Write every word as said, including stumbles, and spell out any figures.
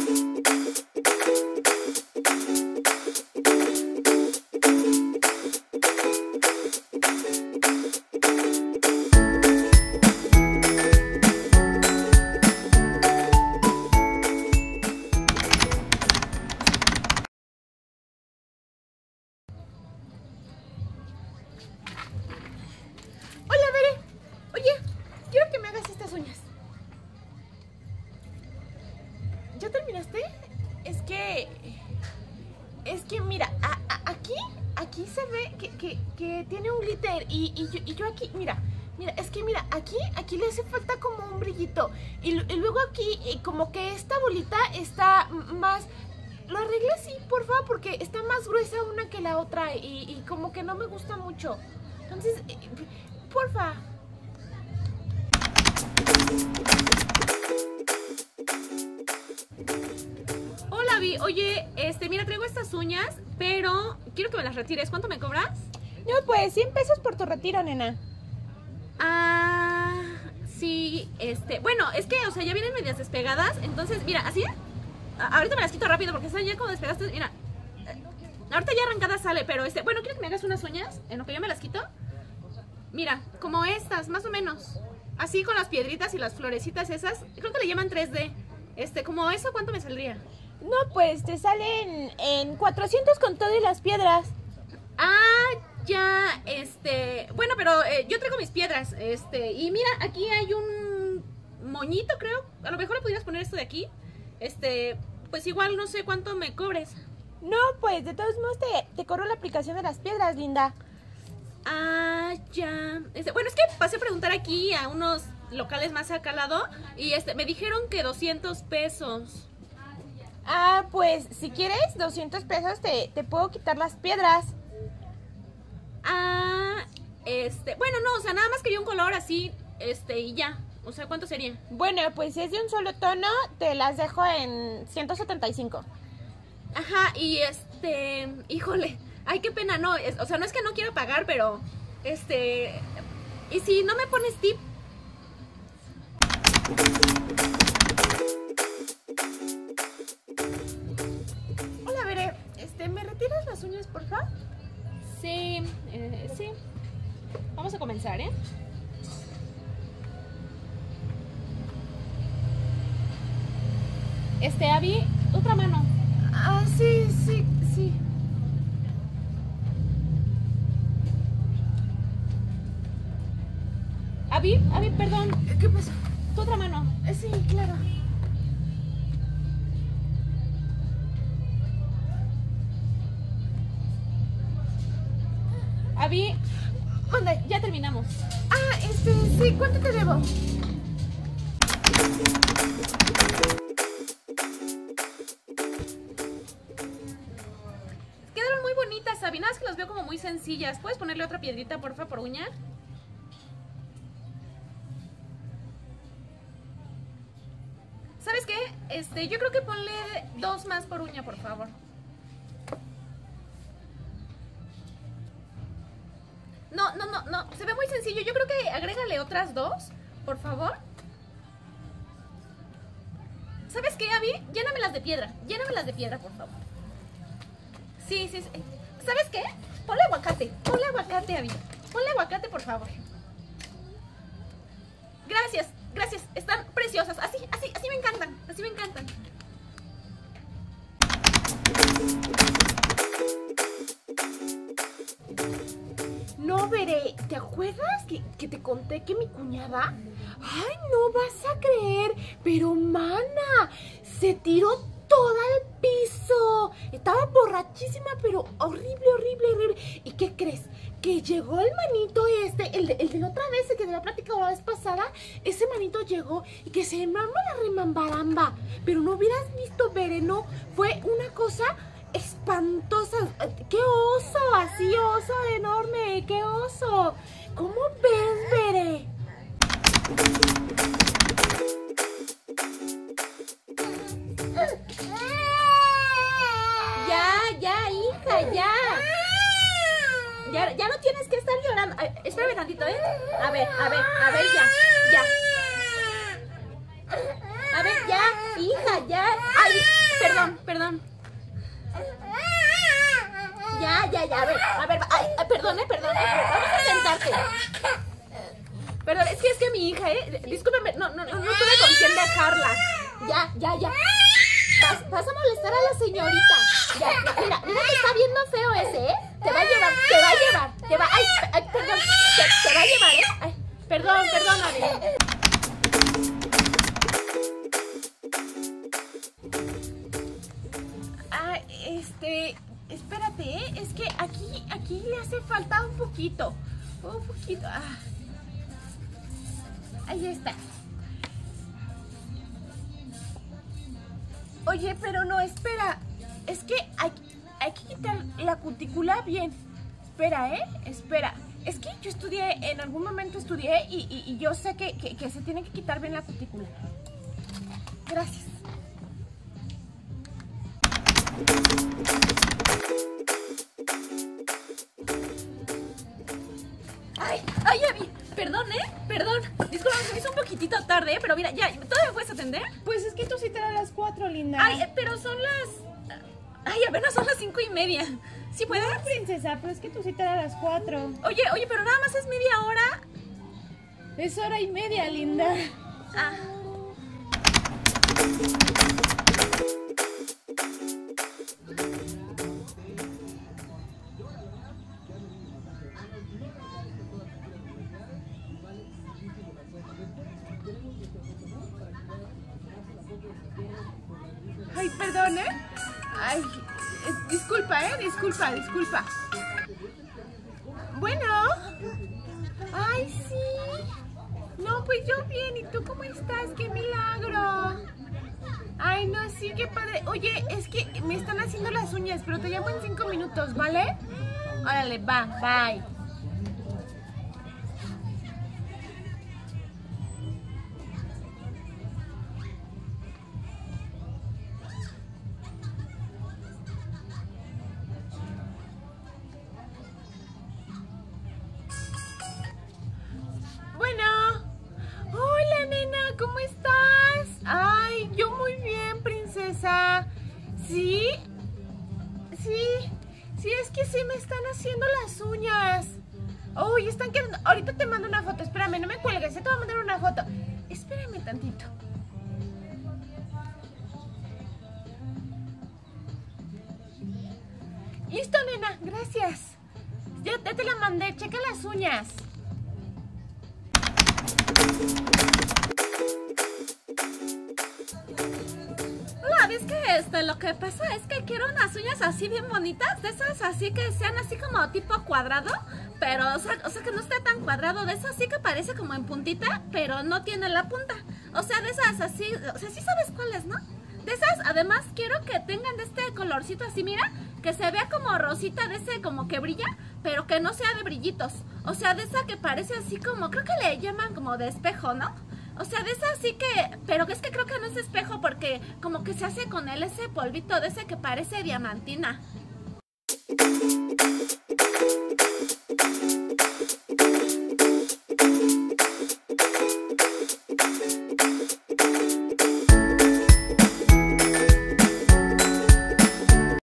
¿Ya terminaste? Es que... Es que mira, a, a, aquí, aquí se ve que, que, que tiene un glitter y, y, yo, y yo aquí, mira, mira, es que mira, aquí, aquí le hace falta como un brillito y, y luego aquí y como que esta bolita está más... Lo arreglé así, por favor, porque está más gruesa una que la otra y, y como que no me gusta mucho. Entonces, porfa. Hola, Vi. Oye, este, mira, traigo estas uñas, pero quiero que me las retires. ¿Cuánto me cobras? No, pues cien pesos por tu retiro, nena. Ah, sí, este, bueno, es que, o sea, ya vienen medias despegadas, entonces, mira, así, a- ahorita me las quito rápido porque están ya como despegaste, mira, eh, ahorita ya arrancada sale, pero este, bueno, quiero que me hagas unas uñas, en lo que yo me las quito, mira, como estas, más o menos, así con las piedritas y las florecitas esas, creo que le llaman tres D, este, como eso, ¿cuánto me saldría? No, pues te salen en cuatrocientos con todo y las piedras. Ah, ya, este, bueno, pero eh, yo traigo mis piedras, este, y mira, aquí hay un moñito, creo, a lo mejor le pudieras poner esto de aquí, este, pues igual no sé cuánto me cobres. No, pues de todos modos te, te corro la aplicación de las piedras, linda. Ah, ya, este, bueno, es que pasé a preguntar aquí a unos locales más acá al lado, y este, me dijeron que doscientos pesos. Ah, pues si quieres doscientos pesos te, te puedo quitar las piedras. Ah, este, bueno, no, o sea, nada más quería un color así, este, y ya, o sea, ¿cuánto sería? Bueno, pues si es de un solo tono, te las dejo en ciento setenta y cinco. Ajá, y este, híjole, ay, qué pena, no, es- o sea, no es que no quiera pagar, pero, este, y si no me pones tip. Hola, Veré, este, ¿me retiras las uñas, por favor? Sí, eh, sí, vamos a comenzar, ¿eh? Este, Abby, otra mano. Ah, sí, sí, sí. Abby, Abby, perdón, ¿Qué pasó? tu otra mano. Eh, Sí, claro. Abby, ¿Dónde? ya terminamos. Ah, este, sí, ¿cuánto te debo? Quedaron muy bonitas, Abby, nada más que las veo como muy sencillas. ¿Puedes ponerle otra piedrita, porfa, por uña? ¿Sabes qué? Este, yo creo que ponle dos más por uña, por favor. No, no, no, no, se ve muy sencillo. Yo creo que agrégale otras dos, por favor. ¿Sabes qué, Abby? Llénamelas de piedra, llénamelas de piedra, por favor. Sí, sí, sí. ¿Sabes qué? Ponle aguacate, ponle aguacate, Abby. Ponle aguacate, por favor. Gracias, gracias. Están preciosas. Así, así, así me encantan. Así me encantan. No, Veré, ¿te acuerdas que, que te conté que mi cuñada? Ay, no vas a creer, pero mana, se tiró toda al piso. Estaba borrachísima, pero horrible, horrible, horrible. ¿Y qué crees? Que llegó el manito este, el de, el de la otra vez, el que te había platicado la vez pasada. Ese manito llegó y que se mamó la remambaramba. Pero no hubieras visto, Veré, no, fue una cosa espantosa. ¡Qué oso! Así, oso enorme. ¡Qué oso! ¿Cómo ves, Veré? Ya, ya, hija, ya. Ya, ya no tienes que estar llorando. Ay, espérame tantito, ¿eh? A ver, a ver, a ver, ya, ya. A ver, ya, hija, ya. Ay, perdón, perdón. Ya, ya, ya, a ver, a ver, ay, ay, perdón, eh, perdón, vamos a sentarte. Perdón, es que es que mi hija, eh, discúlpeme, no, no, no, no tuve con quién dejarla. Ya, ya, ya. Vas, vas a molestar a la señorita. Ya, ya, mira, mira que está viendo feo ese, ¿eh? Te va a llevar, te va a llevar, te va, ay, ay, perdón, te, te va a llevar, ¿eh? Ay, perdón, perdóname. Ah, este, espérate, ¿eh? Es que aquí, aquí le hace falta un poquito, un poquito, ah. Ahí está. Oye, pero no, espera. Es que hay, hay que quitar la cutícula bien. Espera, ¿eh? Espera. Es que yo estudié, en algún momento estudié y, y, y yo sé que, que, que se tiene que quitar bien la cutícula. Gracias. Ay, ay, Abby, perdón, ¿eh? Perdón. Disculpa, se me hizo un poquitito tarde, ¿eh? Pero mira, ya, ¿todavía puedes atender? Pues es que tu cita era a las cuatro, linda. Ay, eh, pero son las... Ay, apenas son las cinco y media. ¿Sí puedes? No, princesa, pero es que tu cita era a las cuatro. Oye, oye, pero nada más es media hora. Es hora y media, linda. Ah. Ay, perdón, ¿eh? Ay, es- disculpa, ¿eh? Disculpa, disculpa. Bueno. Ay, sí. No, pues yo bien. ¿Y tú cómo estás? ¡Qué milagro! Ay, no, sí, qué padre. Oye, es que me están haciendo las uñas, pero te llamo en cinco minutos, ¿vale? Órale, va, bye. Bueno. Hola, nena, ¿cómo estás? Ay, yo muy bien, princesa. ¿Sí? Sí. Sí, es que sí me están haciendo las uñas. Uy, están quedando... Ahorita te mando una foto. Espérame, no me cuelgues. Ya te voy a mandar una foto. Espérame tantito. Listo, nena. Gracias. Ya, ya te la mandé. Checa las uñas. Hola, ¿ves que este, lo que pasa es que quiero unas uñas así bien bonitas, de esas así que sean así como tipo cuadrado, pero o sea, o sea que no esté tan cuadrado, de esas así que parece como en puntita, pero no tiene la punta. O sea, de esas así, o sea, sí sabes cuáles, ¿no? De esas, además quiero que tengan de este colorcito así, mira, que se vea como rosita, de ese como que brilla, pero que no sea de brillitos. O sea, de esa que parece así como, creo que le llaman como de espejo, ¿no? O sea, de esa sí que, pero es que creo que no es espejo porque como que se hace con él ese polvito de ese que parece diamantina.